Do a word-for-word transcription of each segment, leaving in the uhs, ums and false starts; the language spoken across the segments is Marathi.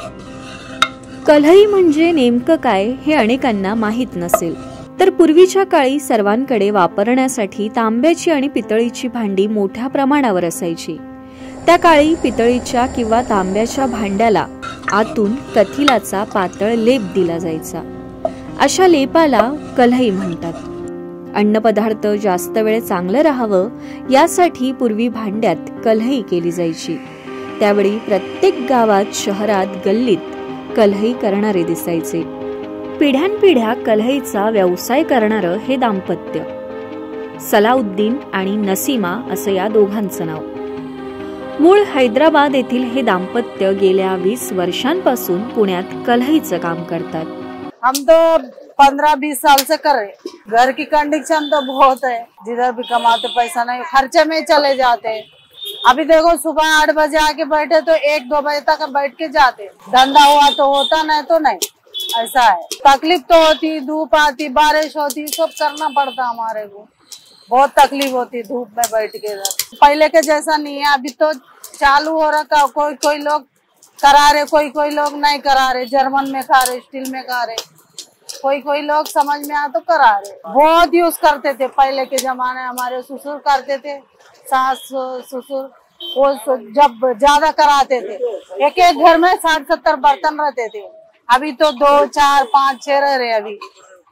कल्हई म्हणजे नेमकं काय हे अनेकांना माहीत नसेल, तर पूर्वीच्या काळी सर्वांकडे वापरण्यासाठी तांब्याची आणि पितळीची भांडी मोठ्या प्रमाणावर असायची। त्या काळी पितळीच्या किंवा तांब्याच्या भांड्याला आतून कथिलाचा पातळ लेप दिला जायचा। अशा लेपाला कल्हई म्हणतात। अन्नपदार्थ जास्त वेळ चांगलं राहावं यासाठी पूर्वी भांड्यात कल्हई केली जायची। त्यावेळी प्रत्येक गावात, शहरात, गल्लीत कल्हई करणारे दिसायचे। पिढ्यानपिढ्या कल्हईचा व्यवसाय करणारं हे दाम्पत्य, सलाउद्दीन आणि नसीमा असं या दोघांचं नाव। मूळ हैदराबाद येथील हे दाम्पत्य गेल्या वीस वर्षांपासून पुण्यात कल्हईचं काम करतात। हम तो पंद्रह बीस साल से कर रहे। घर की कंडीशन तो बहुत है, जिधर भी कमाते पैसा नहीं, खर्चे में चले जाते। अभी देखो सुबह आठ बजे आके बैठे तो एक दो बजे तक बैठ के जाते। धंधा हुआ तो होता, नहीं तो नहीं, ऐसा है। तकलीफ तो होती, धूप आती, बारिश होती, सब करना पड़ता हमारे को। बहुत तकलीफ होती धूप में बैठ के। पहले के जैसा नहीं है, अभी तो चालू हो रखा। कोई कोई लोग करा रहे, कोई कोई लोग नहीं करा रहे। जर्मन में खा रहे, स्टील में खा रहे, कोई कोई लोग समझ में आ तो करा रहे। बहुत यूज करते थे पहले के जमाने, हमारे ससुर करते थे, सास ससुर वो जब ज्यादा कराते थे। एक एक घर में साठ सत्तर बर्तन रहते थे। अभी तो दो चार पाँच छह रह रहे। अभी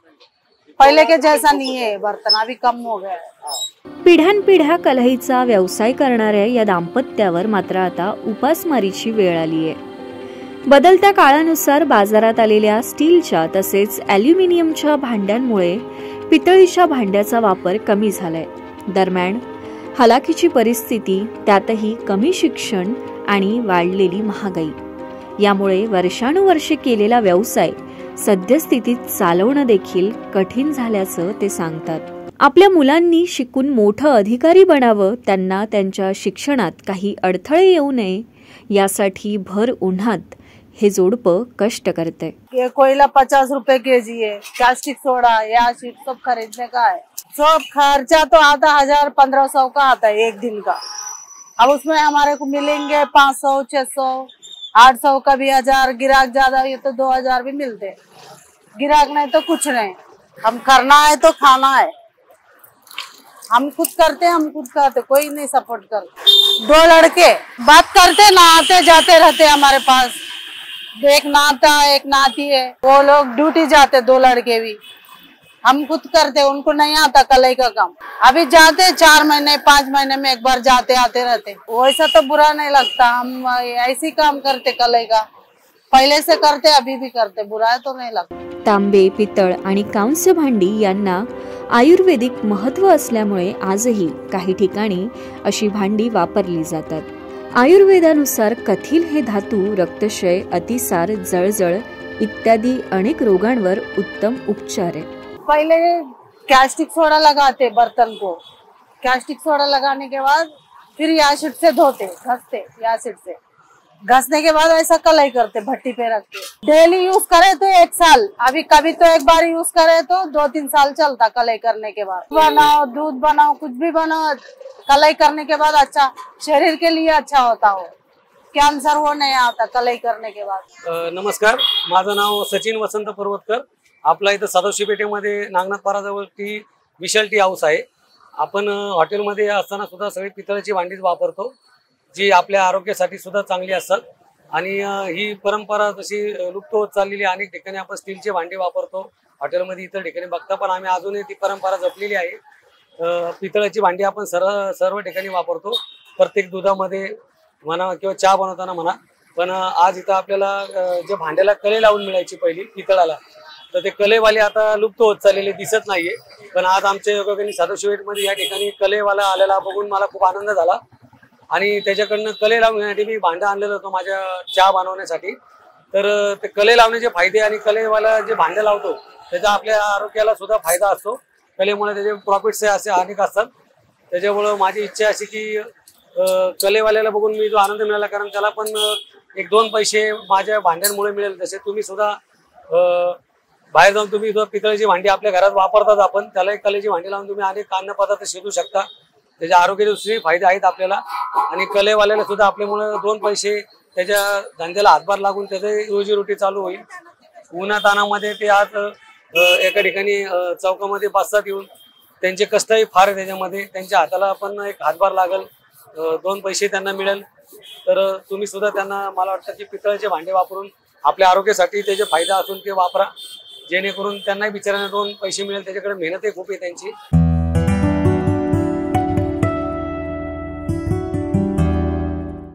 पहले के जैसा नहीं है बर्तन, अभी कम हो गया। पिढ्यानपिढ्या कल्हईचा व्यवसाय करणाऱ्या या दाम्पत्यावर मात्र आता उपासमारीची वेळ आली आहे। बदलत्या काळानुसार बाजारात आलेल्या स्टीलच्या तसेच ॲल्युमिनियमच्या भांड्यांमुळे पितळीच्या भांड्याचा वापर कमी झालाय। दरम्यान हलाखीची परिस्थिती, त्यातही कमी शिक्षण आणि वाढलेली महागाई यामुळे वर्षानुवर्षे केलेला व्यवसाय सद्यस्थितीत चालवणं देखील कठीण झाल्याचं ते सांगतात। आपल्या मुलांनी शिकून मोठं अधिकारी बनावं, त्यांना त्यांच्या शिक्षणात काही अडथळे येऊ नये यासाठी भर उन्हात हे जोडपं कष्ट करते। ये कोयला पचास रुपए केजी है, प्लास्टिक सोडा या शीट सब खरीदने का है। सब खर्चा तो आता हजार पंद्रह सौ का आता है एक दिन का। अब उसमें हमारे को मिलेंगे पाँच सौ छह सौ आठ सौ का भी हजार। गिराक ज्यादा ये तो दो हजार भी मिलते। गिराक नहीं तो कुछ नहीं। हम करना है तो खाना है, हम खुद करते हम खुद करते, कोई नहीं सपोर्ट करते। दो लड़के बात करते ना, आते जाते रहते हमारे पास। एक नाता एक नाती है, वो लोग ड्यूटी जाते, दो लड़के भी। हम खुद करते, उनको नहीं आता कलई का काम। अभी जाते चार महीने पाँच महीने में एक बार जाते आते रहते। वैसा तो बुरा नहीं लगता, हम ऐसी काम करते कलई का, पहले से करते अभी भी करते, बुरा तो नहीं लगता। तांबे, पितळ आणि कांस्य भांडी यांना आयुर्वेदिक महत्त्व असल्यामुळे आजही काही ठिकाणी अशी भांडी वापरली जातात। आयुर्वेदानुसार कथिल हे धातू रक्तक्षय, अतिसार, जळजळ इत्यादी अनेक रोगांवर उत्तम उपचार है। पहले कैस्टिक सोडा लगाते बर्तन को, कैस्टिक सोडा लगाने के बाद फिर एसिड से धोते, घसते, एसिड से घसने के बाद ऐसा कलई करते, भट्टी पे रखते। डेली यूज करे तो एक साल, अभी कभी तो एक बार यूज करे तो दो तीन साल चलता कलई करने के बाद। बनाओ, दूध बनाओ, कुछ भी बनाओ, कलई करने के बाद अच्छा, शरीर के लिए अच्छा होता हो। कैंसर वो नहीं आता कलई करने के बाद। नमस्कार, माझं नाव सचिन वसंत पर्वतकर। आपला इथं सदाशिव पेठेमध्ये नागनाथपाराजवळ टी विशाल टी हाऊस आहे। आपण हॉटेलमध्ये असताना सुद्धा सगळी पितळेची भांडीच वापरतो, जी आपल्या आरोग्यासाठी सुद्धा चांगली असतात। आणि ही परंपरा जशी लुप्त होत चाललेली, अनेक ठिकाणी आपण स्टीलची भांडी वापरतो हॉटेलमध्ये, इतर ठिकाणी बघता, पण आम्ही अजूनही ती परंपरा जपलेली आहे। पितळेची भांडी आपण सर्व सर्व ठिकाणी वापरतो, प्रत्येक दुधामध्ये म्हणा किंवा चहा बनवताना म्हणा। पण आज इथं आपल्याला जे भांड्याला कले लावून मिळायची पहिली पितळाला, तर ते कलेवाले आता लुप्त होत चाललेले दिसत नाहीये। पण आज आमच्या योगाने सदाशिव पेठमध्ये या ठिकाणी कलेवाला आलेला बघून मला खूप आनंद झाला। आणि त्याच्याकडनं कले लावण्यासाठी मी भांडं आणलेलं होतं माझ्या चहा बनवण्यासाठी। तर ते कले लावण्याचे फायदे आणि कलेवाला जे भांडं लावतो त्याचा आपल्या आरोग्याला सुद्धा फायदा असतो। कलेमुळे त्याचे प्रॉफिट्स असे अनेक असतात। त्याच्यामुळे माझी इच्छा अशी की कलेवाल्याला बघून मी जो आनंद मिळाला, कारण त्याला पण एक दोन पैसे माझ्या भांड्यांमुळे मिळेल। जसे तुम्ही सुद्धा बाहेर जाऊन तुम्ही पितळेची भांडी आपल्या घरात वापरतात, आपण त्याला एक कलेची भांडी लावून तुम्ही अनेक अन्नपदार्थ शिजू शकता। त्याच्या आरोग्याचे दुसरे फायदे आहेत आपल्याला। आणि कलेवाल्याला सुद्धा आपल्यामुळे दोन पैसे त्याच्या धंद्याला हातभार लागून त्याची रोजीरोटी चालू होईल। उन्हातानामध्ये ते आज एका ठिकाणी चौकामध्ये बसतात येऊन, त्यांचे कष्टही फार आहे त्याच्यामध्ये, त्यांच्या हाताला पण एक हातभार लागल, दोन पैसे त्यांना मिळेल। तर तुम्ही सुद्धा त्यांना मला वाटतं की पितळेचे भांडे वापरून आपल्या आरोग्यासाठी त्याचे फायदा असून ते वापरा, जेणेकरून त्यांनाही बिचाऱ्यांना दोन पैसे मिळेल, त्याच्याकडे मेहनतही खूप आहे त्यांची।